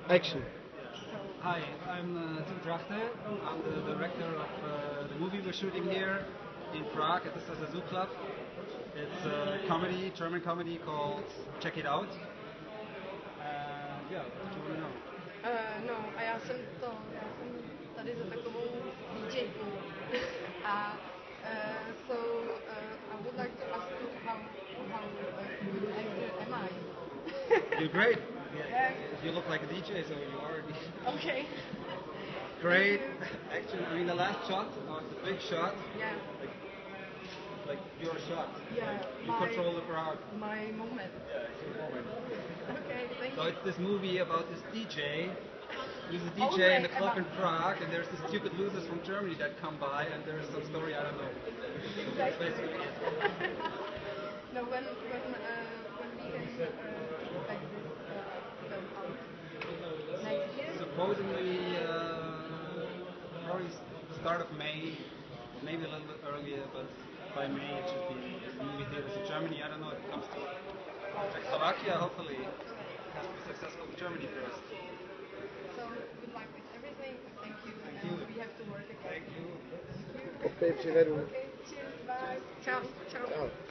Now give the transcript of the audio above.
Action. Hi, I'm Tim Drachte. I'm the director of the movie we're shooting here in Prague at the Sasa Zoo Club. It's a comedy, German comedy called Check It Out. Yeah, what do you want to know? No, a já jsem tady za takovou DJku. A so I would like to ask you how good actor am I? You're great. Yeah. You look like a DJ, so you are. Okay. Great Thank you. action. I mean, the last shot, the big shot, Yeah. like your shot. Yeah. Like, you control the crowd. My moment. Yeah, it's your moment. Okay, thank So you. it's this movie about this DJ. There's a Oh, DJ in right, the club in about- Prague, and there's the stupid losers from Germany that come by, and there's some story I don't know. That's Exactly. basically it. No, when we can expect this film out next year. Supposedly, probably start of May, maybe a little bit earlier, but by May it should be in movie theaters in Germany. I don't know if it comes to Czechoslovakia. Hopefully, it has to be successful in Germany first. So good luck with everything. Thank you. Thank And you. we have to work again. Thank you. Thank you. Ok, ci vedo. Okay, cheers. Bye. Ciao. Ciao. Ciao.